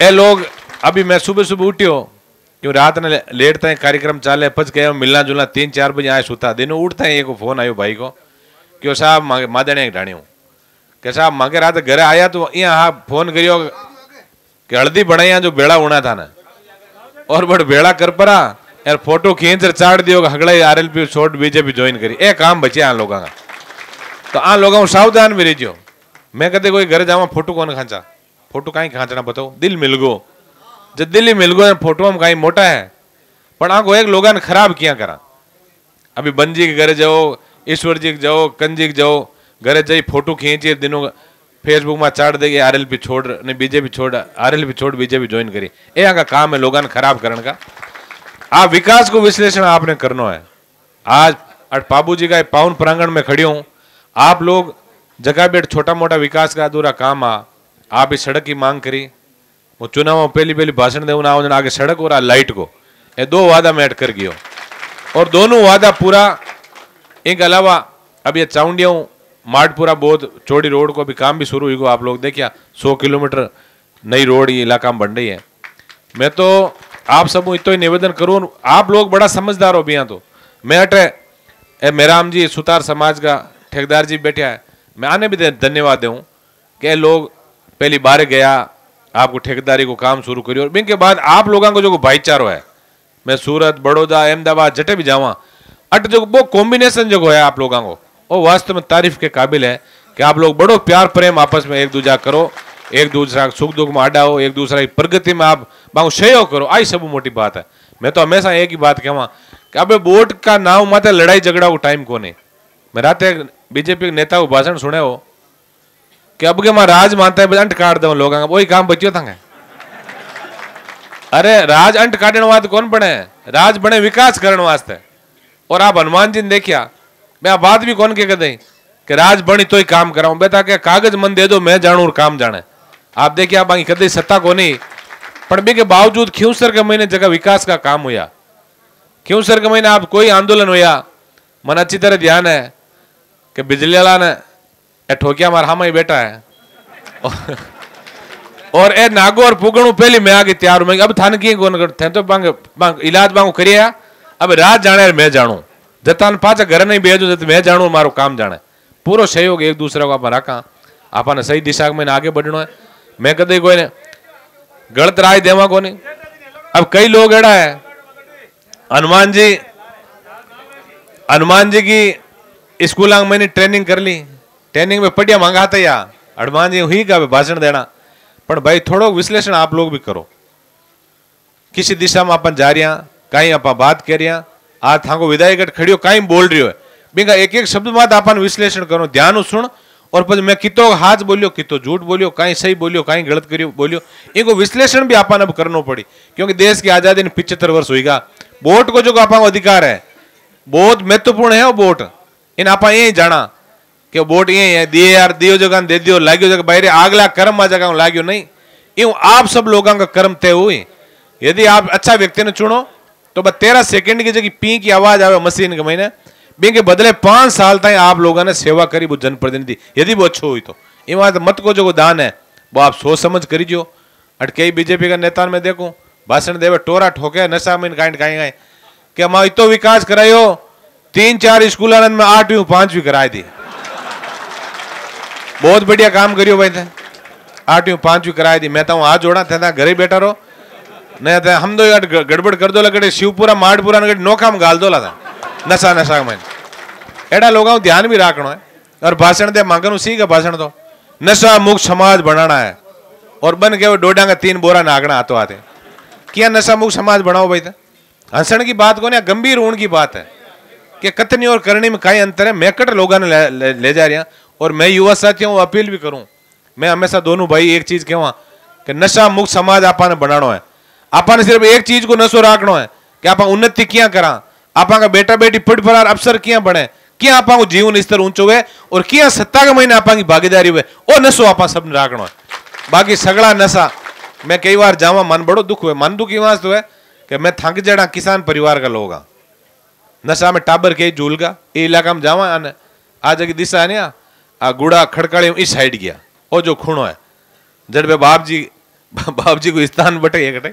ए लोग अभी मैं सुबह सुबह उठ्यो क्यों रात ने लेट तक कार्यक्रम चाले पच गए मिलना जुलना 3-4 बजे आए सुता दिन उठता है एक फोन आयो भाई को क्यों साहब मादने ढाणी के साहब मांगे रात घरे आया तो यहाँ फोन करियो कि हल्दी बनाया जो बेड़ा होना था ना और बड़ बेड़ा कर परा यार फोटो खींच चाड़ दियो हगड़ा RLP शॉर्ट बीजेपी ज्वाइन करी ए काम बचे आ लोगों का तो आ लोगों सावधान भी रहियो। मैं कदे कोई घर जावा फोटो कौन खांचा फोटो कहीं खांचना बताओ दिल मिल गो जब दिल ही मिल गो फोटो में कहीं मोटा है पर आगो एक लोगों ने खराब किया करा। अभी बंजी के घरे जाओ ईश्वर जी के जाओ कंजी के जाओ घरे जाई फोटो खींची दिनों फेसबुक में चाड़ देगी RLP छोड़ नहीं बीजेपी छोड़ RLP छोड़ बीजेपी ज्वाइन करी ए का काम है लोगों ने खराब करने का। आप विकास को विश्लेषण आपने करना है। आज बाबू जी का पावन प्रांगण में खड़ी हूं आप लोग जगह बेट छोटा मोटा विकास का अधूरा काम आप इस सड़क की मांग करी वो चुनाव में पहली भाषण दे आगे सड़क और लाइट को ये 2 वादा मैं कर गयो और दोनों वादा पूरा। एक अलावा अब ये चाउंडिया माडपुरा बहुत चौड़ी रोड को भी काम भी शुरू हुई आप लोग देखिया 100 किलोमीटर नई रोड ये इलाका में बन रही है। मैं तो आप सब इतना ही निवेदन करूं आप लोग बड़ा समझदार हो भी यहाँ तो मैं अटे मेराम जी सुतार समाज का ठेकेदार जी बैठा है मैं आने भी धन्यवाद दूँ कि लोग पहली बार गया आपको ठेकेदारी को काम शुरू करियो और के बाद आप लोगों को जो भाईचारो है मैं सूरत बड़ौदा अहमदाबाद जटे भी जावा अट जो वो कॉम्बिनेशन जो है आप लोगों को वो वास्तव में तारीफ के काबिल है कि आप लोग बड़ो प्यार प्रेम आपस में एक दूसरा करो एक दूसरा सुख दुख में आडा हो एक दूसरा की प्रगति में आप बाहु सहयोग करो आई सब मोटी बात है। मैं तो हमेशा एक ही बात कहवा कि अब वोट का नाव माते लड़ाई झगड़ा को टाइम को नहीं। मैं रात एक बीजेपी के नेता को भाषण सुने हो कि अब के मैं राज मानता है अंट काट दो लोगों वही काम बच्चों था। अरे राज अंट काटने वास्ते कौन बने राज बने विकास करने वास्ते। और आप हनुमान जी ने देखिया मैं बात भी कौन के कदे कि राज बनी तो ही काम कराऊं बेटा के कागज मन दे दो मैं जानू और काम जाने। आप देखिए आप बाकी कदे सत्ता को नहीं पर भी के बावजूद क्योंसर के महीने जगह विकास का काम हुआ क्योंसर के महीने आप कोई आंदोलन हुआ मन अच्छी तरह ध्यान है कि बिजली वाला ने ठोकिया मार हम ही बैठा है और ए नागो और पुगणु पहली मैं आगे तैयार हूं अब थान की कौन थे तो बांग इलाज बांगू करिया अब रात जाने मैं जानू जतान पाचा घर नहीं भेजू मैं जानू मारो काम जाने पूरा सहयोग एक दूसरे को आप रखा आपने सही दिशा में आगे बढ़ना है। मैं कदे कोई ने गलत राय देवा को नहीं। अब कई लोग एड़ा है हनुमान जी की स्कूल मैंने ट्रेनिंग कर ली ट्रेनिंग में पढ़िया मंगाता या हनुमान जी हुई का भाषण देना पर भाई थोड़ो विश्लेषण आप लोग भी करो किसी दिशा में अपन जा रहा कहीं आप बात कर रहा आज थाको विधायक खड़ियो कहीं बोल रही है बिंगा एक एक शब्द बात अपन विश्लेषण करो ध्यान सुन और फिर मैं कितो हाथ बोलियो कितो झूठ बोलियो कहीं सही बोलियो कहीं गलत करियो बोलियो इनको विश्लेषण भी अपन अब करना पड़ी क्योंकि देश की आजादी ने 75 वर्ष हुईगा। वोट को जो अपन अधिकार है बहुत महत्वपूर्ण है वो वोट इन आप यही जाना कि वोट ये है दिए यार दियो जगह दे दियो लाग्यो जगह बाहर आगला कर्म में जगह लाग्यो नहीं यूं आप सब लोगों का कर्म तय हुई। यदि आप अच्छा व्यक्ति ने चुनो तो बस 13 सेकंड की जगह पी की आवाज आवे मशीन के महीने बिंग के बदले 5 साल तक आप लोगों ने सेवा करी वो जनप्रतिनिधि यदि वो अच्छो हुई तो ये मत को जो दान है वो आप सोच समझ करीजो। अट कई बीजेपी का नेता में देखो भाषण देवे टोरा ठोके नशा में काइंड खाए गए कि हम इतो विकास करायो 3-4 स्कूल में 8वीं 5वीं कराई दी बहुत बढ़िया काम करियो भाई थे 8वीं 5वीं कराई दी। मैं तो हाथ जोड़ा थे घरे बैठा रहो नहीं थे हम तो गड़बड़ कर दो लगे शिवपुरा माडपुरा नौका में गाल दो था नशा नशा में एड़ा लोगों को ध्यान भी रखना है और भाषण दे मांगन सी का भाषण तो नशा मुक्त समाज बनाना है और बन के डोडा का 3 बोरा नागना हाथों आते क्या नशा मुक्त समाज बनाओ भाई थे हंसण की बात को ना गंभीर होने की बात है कि कथनी और करने में कई अंतर है। मैं कट लोगों ने ले जा रहा और मैं युवा साथियों अपील भी करूं मैं हमेशा दोनों भाई एक चीज कहवा कि नशा मुक्त समाज आपने बनाना है। आपने सिर्फ एक चीज को नशो रखना है कि आप उन्नति क्या करा आपका बेटा बेटी पढ़ पढ़ार अफसर क्या बने क्या आप जीवन स्तर ऊंचो हुए और क्या सत्ता के महीने आपकी भागीदारी हुए वो नशो आप सब रखना है। बाकी सगड़ा नशा मैं कई बार जावा मन बड़ो दुख हुए मन दुख वास्ते हुए कि मैं थक जड़ा किसान परिवार का लोग नशा में टाबर के झूलगा ये इलाका में जावा आज की दिशा है आ गुड़ा खड़काड़ी इस साइड गया वो जो खूणो है जब बाप जी बाप जी को स्थान बटे एक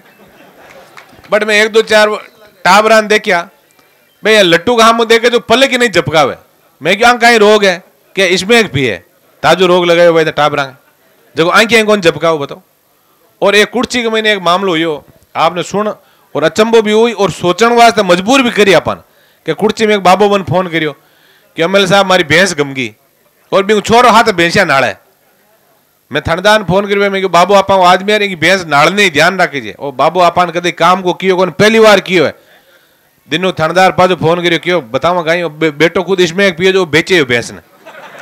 बट मैं 1-2-4 टाबरान देखिया भाई लट्टू का हम देखे जो पले की नहीं झपकावे। मैं क्या कहीं रोग है क्या इसमें एक भी है ताजो रोग लगाए भाई टाबरा जब आंखें कौन झपकाओ बताओ। और एक कुर्सी के मैंने एक मामलो हुई आपने सुन और अचंबो भी हुई और सोचने वास्ते मजबूर भी करी अपन कि कुर्सी में एक बाबो बन फोन करियो कि एमएलए साहब मारी भैंस गमगी और भी छोरो हाथ भैंसिया नाड़े। मैं थनदान फोन करियो मैं बाबू आप आदमी यार भैंस नाड़ने ही ध्यान रखीजिए और बाबू आपान कदे काम को कियो कौन पहली बार कियो है दिनों थानेदार पाजो फोन करियो क्यों बतावा गाई बेटो खुद इसमें एक पियो जो बेचे भैंस ने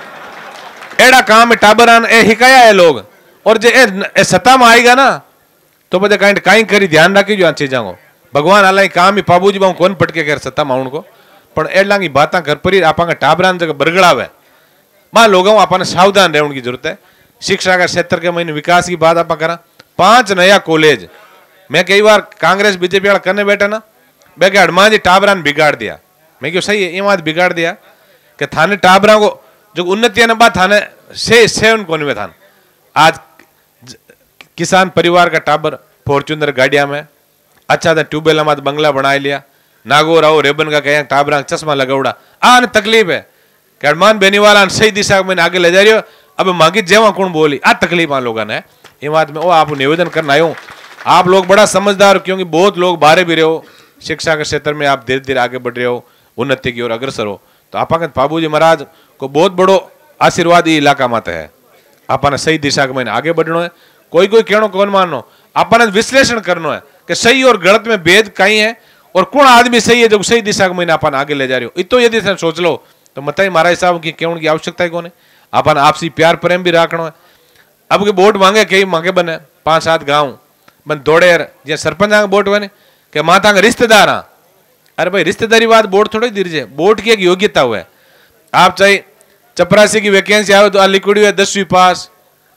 एड़ा काम है टाबरान ए हिकाया है लोग और जे ए सत्ता में आएगा ना तो बजे कहीं कहीं करी ध्यान रखी जो चीजा को भगवान हालांकि काम ही पाबूजी बाऊ कौन पटके कर सत्ता में उनको पर एडला की बात घर पर ही आपा टाबरान जगह बरगड़ावे मां लोगों आपने सावधान रहने की जरूरत है। शिक्षा का क्षेत्र के महीने विकास की बात आप करा 5 नया कॉलेज मैं कई बार कांग्रेस बीजेपी वाला करने बैठा ना मैं क्या हनुमान जी टाबरान बिगाड़ दिया मैं क्यों सही है ये बात बिगाड़ दिया कि थाने टाबरा को जो उन्नति न बात थाने से उनको नहीं थान आज किसान परिवार का टाबर फॉर्च्यूनर गाड़िया में अच्छा था ट्यूबवेल में बंगला बना लिया नागौर आओ रेबन का कहीं टाबरा चश्मा लगाउड़ा आ तकलीफ है कि हनुमान बेनीवाला सही दिशा में आगे ले जा रही हो अब मांगी जेवा कौन बोली आ तकलीफ आ लोगों ने ये बात में वो आप निवेदन करना आयो आप लोग बड़ा समझदार क्योंकि बहुत लोग बाहर भी रहे हो शिक्षा के क्षेत्र में आप धीरे धीरे आगे बढ़ रहे हो उन्नति की ओर अग्रसर हो तो आप बाबूजी महाराज को बहुत बड़ो आशीर्वाद ये इलाका मत है आपने सही दिशा के मैंने आगे बढ़ना है कोई कहनो कौन मानो आपने विश्लेषण करना है कि सही और गलत में भेद कहीं है और कौन आदमी सही है जो सही दिशा के मैंने अपन आगे ले जा रहे हो इतो यदि सोच लो तो मत महाराज साहब की कहने की आवश्यकता है कौन है अपन आपसी प्यार प्रेम भी रखना है। अब के वोट मांगे कई मांगे बने 5-7 गाँव बन दौड़े जे सरपंच वोट बने कि माता का रिश्तेदार हाँ अरे भाई रिश्तेदारी बात बोर्ड थोड़ी दीजिए बोर्ड की एक योग्यता हुआ है। आप चाहे चपरासी की वैकेंसी आवे तो लिखुड़ी हुआ 10वीं पास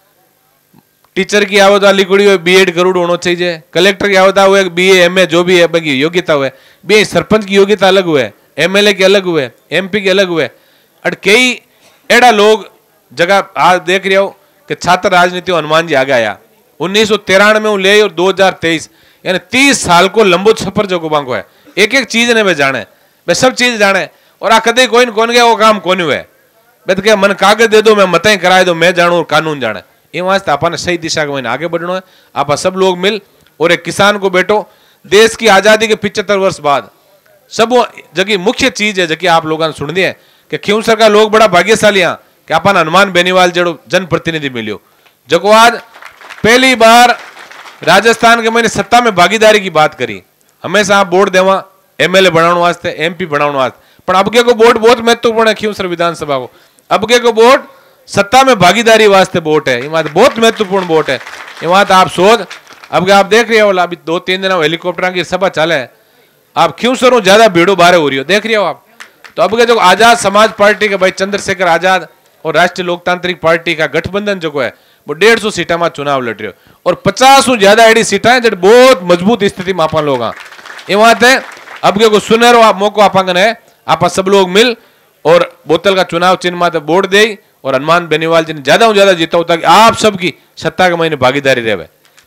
टीचर की आवे तो लिखुड़ी हुआ B.Ed करोड़ होना चाहिए कलेक्टर की आवता हुआ BA MA जो भी है बाकी योग्यता हुआ है सरपंच की योग्यता अलग हुआ है MLA के अलग हुए MP के अलग हुए और कई एड़ा लोग जगह आज देख रहे हो कि छात्र राजनीति हनुमान जी आगे आया 1993 में ले और 2023 यानी 30 साल को लंबो सफर जो बांको है एक एक चीज ने वे जाने वे सब चीज जाने और आ कदे कोई कौन गया वो काम कौन हुए वे तो क्या मन कागज दे दो मैं मतें कराए दो मैं जानू कानून जाने ये वास्ते आपने सही दिशा के आगे बढ़ना है। आप सब लोग मिल और एक किसान को बैठो देश की आजादी के 75 वर्ष बाद सब जगह मुख्य चीज है जबकि आप लोगों ने सुन दिया कि खींवसर का लोग बड़ा भाग्यशाली हाँ कि अपन हनुमान बेनीवाल जड़ो जनप्रतिनिधि मिलियो जो आज पहली बार राजस्थान के मैंने सत्ता में भागीदारी की बात करी हमेशा आप वोट देवा MLA बनाने वास्ते MP बनाने वास्ते पर अब के को वोट बहुत महत्वपूर्ण है खींवसर विधानसभा को अब के को वोट सत्ता में भागीदारी वास्ते वोट है ये बात बहुत महत्वपूर्ण वोट है ये बात आप सोच अब क्या आप देख रहे हो अभी 2-3 दिन हेलीकॉप्टर की सभा चले आप खींवसरों ज्यादा भीड़ो बारे हो रही हो देख रहे हो आप तो अब के जो आजाद समाज पार्टी के भाई चंद्रशेखर आजाद और राष्ट्रीय लोकतांत्रिक पार्टी का गठबंधन जो है वो 150 सीटा में चुनाव लड़ रहे हो और 50 ज्यादा एडी सीटा है जो बहुत मजबूत स्थिति में आप लोग ये बात है अब के को सुनहरो आप मौको आपन है आप सब लोग मिल और बोतल का चुनाव चिन्ह माते वोट दे और हनुमान बेनीवाल जी ने ज्यादा जीता हो ताकि आप सबकी सत्ता के महीने भागीदारी रहे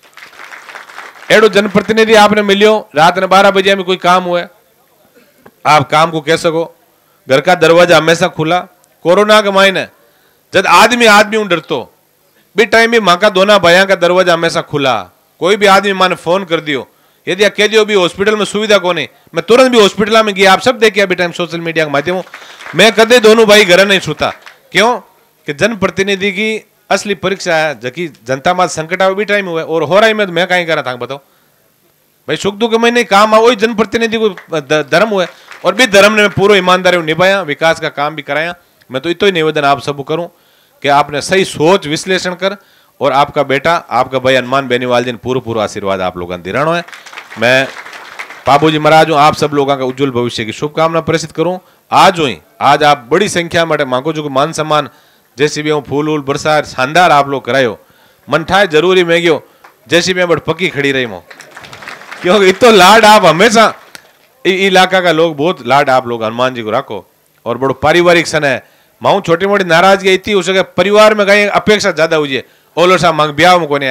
एडो जनप्रतिनिधि आपने मिलियो रात ने 12 बजे में कोई काम हुआ आप काम को कह सको घर का दरवाजा हमेशा खुला कोरोना के महीने जब आदमी डरतो भी टाइम भी माँ का दोनों भैया का दरवाजा हमेशा खुला कोई भी आदमी माने फोन कर दियो यदि कह दियो भी हॉस्पिटल में सुविधा कोने मैं तुरंत भी हॉस्पिटल में गया आप सब देखे अभी टाइम सोशल मीडिया के माध्यम मैं कदे दोनों भाई घर नहीं छूता क्यों कि जनप्रतिनिधि की असली परीक्षा है जबकि जनता में संकट आवे भी टाइम हुआ और हो रहा है मैं कहीं करा था बताओ भाई सुख दुख में नहीं काम वही जनप्रतिनिधि को धर्म हुआ और भी धर्म ने पूरा ईमानदारी निभाया विकास का काम भी कराया। मैं तो इतो ही निवेदन आप सब करूं कि आपने सही सोच विश्लेषण कर और आपका बेटा आपका भाई हनुमान बेनीवाल जी ने पूरा आशीर्वाद आप लोगों ने दिलाना है। मैं बाबूजी महाराज हूँ आप सब लोगों का उज्जवल भविष्य की शुभकामना प्रेषित करूँ। आज आप बड़ी संख्या में मांगो जो मान सम्मान जैसे भी फूल वूल बरसा शानदार आप लोग करायो मन ठाए जरूरी मैं गयो जैसी मैं बड़ पक्की खड़ी रही हूँ क्योंकि इतो लाड आप हमेशा इलाका का लोग बहुत लाड आप लोग हनुमान जी को रखो और बड़ो पारिवारिक सन है माऊ छोटी मोटी नाराजगी इतनी हो सके परिवार में कहीं अपेक्षा ज्यादा हुई ओलो सा मांग ब्याह में कोने आया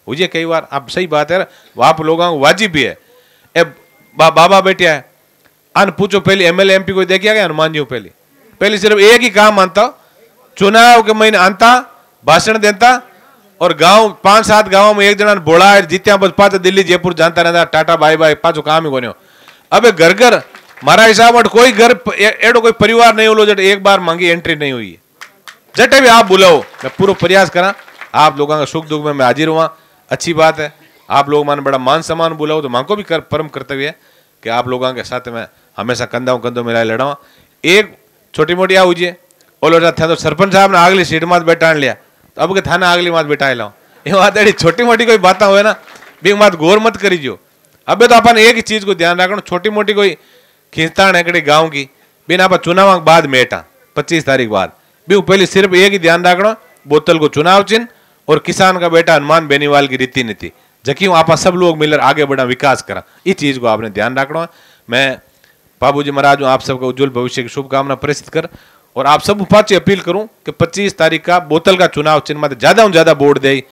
हो जाए कई बार। आप सही बात है, आप लोगों को वाजिब भी है। ए बाबा बैठा है, अन पूछो पहले एमएलए एमपी कोई देखिया गया हनुमान जी पहले पहले सिर्फ एक ही काम मानता, चुनाव के महीने आंता, भाषण देता, और गांव 5-7 गांव में एक जना बोला जीत्या बस पाच दिल्ली जयपुर जानता रहता, टाटा बाय बाय, पाचो काम ही कोने। अबे घर घर मारा हिसाब और कोई घर एडो कोई परिवार नहीं होलो जट एक बार मांगी एंट्री नहीं हुई है। जटे भी आप बुलाओ, मैं पूरा प्रयास करा, आप लोगों का सुख दुख में मैं हाजिर हुआ, अच्छी बात है। आप लोग मान बड़ा मान सम्मान बुलाओ तो मां को भी परम कर्तव्य है कि आप लोगों के साथ में हमेशा कंधों मिलाए लड़ा। एक छोटी मोटी आ हुई ओलो था तो सरपंच साहब ने अगली सीट में बैठा लिया, तो अब के थाना अगली मात बैठा लाओ, ये बात है। छोटी मोटी कोई बात हुए ना भी मात गौर मत करीजो। अबे तो अपन एक ही चीज को ध्यान रखना, छोटी मोटी कोई खींचतान है गांव की बिना आप चुनाव बाद मेटा 25 तारीख बाद भी पहले सिर्फ एक ही ध्यान रखना, बोतल को चुनाव चिन्ह और किसान का बेटा हनुमान बेनीवाल की रीति नीति, जबकि आप सब लोग मिलकर आगे बढ़ा विकास करा, इस चीज को आपने ध्यान रखना। मैं बाबूजी महाराज हूँ, आप सबका उज्जवल भविष्य की शुभकामना प्रेषित कर, और आप सब पाचे अपील करूं कि 25 तारीख का बोतल का चुनाव चिन्ह में ज्यादा वोट दे।